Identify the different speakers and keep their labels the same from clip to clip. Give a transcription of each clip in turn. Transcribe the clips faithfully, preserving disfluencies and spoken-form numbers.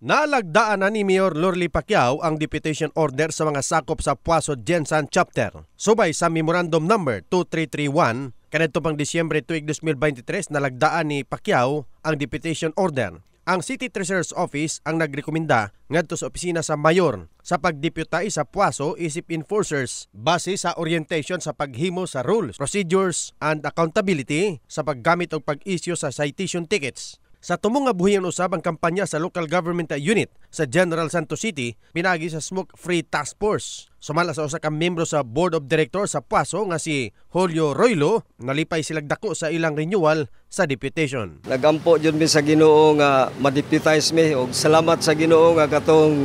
Speaker 1: Nalagdaan na ni Mayor Lorly Pacquiao ang deputation order sa mga sakop sa Puaso Gensan Chapter. Subay sa Memorandum Number two three three one, kanadto pang Disyembre tuig two thousand twenty-three, nalagdaan ni Pacquiao ang deputation order. Ang City Treasurer's Office ang nagrekomenda ngadto sa opisina sa Mayor sa pagdeputay sa Puaso isip enforcers base sa orientation sa paghimo sa rules, procedures, and accountability sa paggamit o pag-issue sa citation tickets. Sa tumong nga buhian usab ang kampanya sa local government unit sa General Santos City pinagi sa Smoke Free Task Force. Sumala sa usa ka miyembro sa Board of Directors sa Puaso nga si Julio Roylo, nalipay silang dako sa ilang renewal sa deputation.
Speaker 2: Nagampo jud mi sa Ginoo nga ma-deputize mi ug salamat sa Ginoo nga katong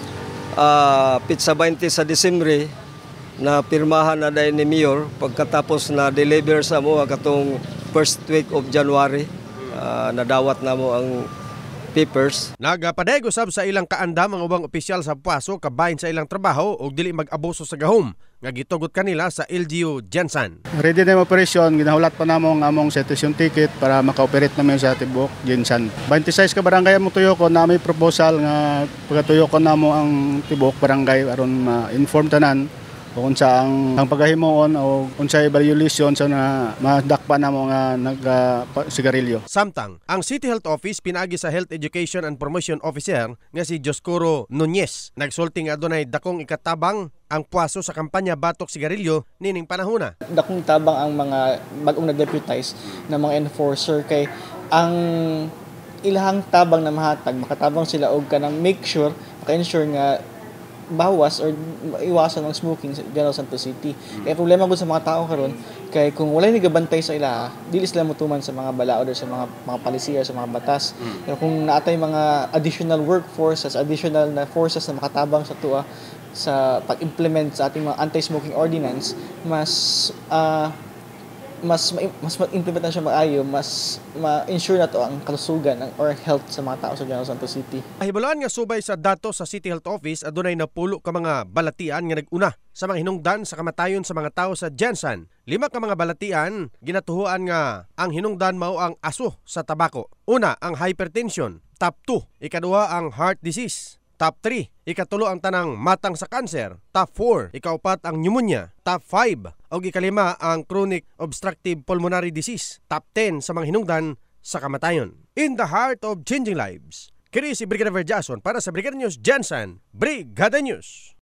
Speaker 2: uh, pitsa twenty sa Disyembre na pirmahan na dahil ni Mayor pagkatapos na deliver sa mo katong first week of January. Uh, nadawat na mo ang papers.
Speaker 1: Nagapadayag usab sa ilang kaandam ang ubang opisyal sa Puaso kabahin sa ilang trabaho ug dili mag-abuso sa gahom nga gitugot kanila sa L G U Gensan.
Speaker 3: Ready na yung operasyon, ginahulat pa namo ang among citation ticket para maka-operate namin sa tibok Gensan. twenty-six ka barangay mo tuyo ko na may proposal nga pagatuyo ko namo ang tibok barangay aron ma-inform tanan o unsa ang, ang pagahimoon o unsa evaluation sa na madakpa na mo nga nag-sigarilyo.
Speaker 1: Samtang, ang City Health Office pinagi sa Health Education and Promotion Officer nga si Joscoro Nunez. Nagsulti nga adunay dakong ikatabang ang Puaso sa kampanya batok sigarilyo nining panahona.
Speaker 4: Dakong tabang ang mga bagong nag-deputize na mga enforcer kay ang ilahang tabang na mahatag makatabang sila og kanang make sure maka-ensure nga bawas or iwasan ng smoking sa General Santos City. Mm. Kaya problema gud sa mga tao karon kay kung wala ni gabantay sa ila, dili sila mutuman sa mga balaod or sa mga mga palisiya sa mga batas. Mm. Pero kung naatay mga additional workforces, additional na forces na makatabang sa tuwa sa pag-implement sa ating mga anti-smoking ordinance, mas uh, mas mas ma-implement na siya maayo, mas ma-ensure na to ang kalusugan or health sa mga tao sa General Santos City.
Speaker 1: Ahibalaan nga subay sa datos sa City Health Office adunay napulo ka mga balatian nga nag-una sa mga hinungdan sa kamatayon sa mga tao sa Gensan. Lima ka mga balatian ginatuhuan nga ang hinungdan mao ang aso sa tabako. Una, ang hypertension. Top two, ikaduha ang heart disease. Top three, ikatulo ang tanang matang sa cancer. Top four, ikaupat ang pneumonia. Top five, o ikalima ang chronic obstructive pulmonary disease. Top ten sa mga hinungdan sa kamatayon. In the heart of changing lives, kini si Brigadier Jason para sa Brigada News Gensan, Brigada News.